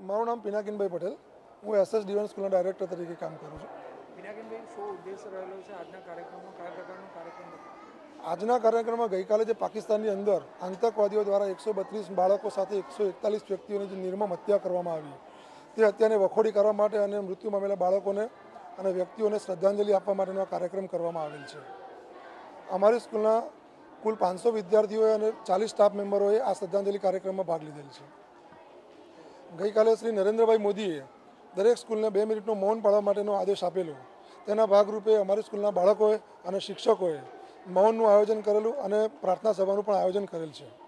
મારું નામ પિનાકિનભાઈ પટેલ, હું એસએસ ડિવાઇન સ્કૂલના ડાયરેક્ટર તરીકે કામ કરું છું. પિનાકિનભાઈ, શું ઉદ્દેશ રહેલો છે આજના કાર્યક્રમમાં? કયા પ્રકારનો કાર્યક્રમ હતો? આજના કાર્યક્રમમાં ગઈકાલે જે પાકિસ્તાનની અંદર આતંકવાદીઓ દ્વારા 132 બાળકો સાથે 141 વ્યક્તિઓની જે નિર્મમ હત્યા કરવામાં આવી, તે હત્યાને વખોડી કરવા માટે અને મૃત્યુ પામેલા બાળકોને અને વ્યક્તિઓને શ્રદ્ધાંજલિ આપવા માટેનો કાર્યક્રમ કરવામાં આવેલ છે. અમારી સ્કૂલના કુલ 500 વિદ્યાર્થીઓએ અને 40 સ્ટાફ મેમ્બરોએ આ શ્રદ્ધાંજલિ કાર્યક્રમમાં ભાગ લીધેલ છે. ગઈકાલે શ્રી નરેન્દ્રભાઈ મોદીએ દરેક સ્કૂલને 2 મિનિટનું મૌન પાળવા માટેનો આદેશ આપેલો. તેના ભાગરૂપે અમારી સ્કૂલના બાળકોએ અને શિક્ષકોએ મૌનનું આયોજન કરેલું અને પ્રાર્થના સભાનું પણ આયોજન કરેલ છે.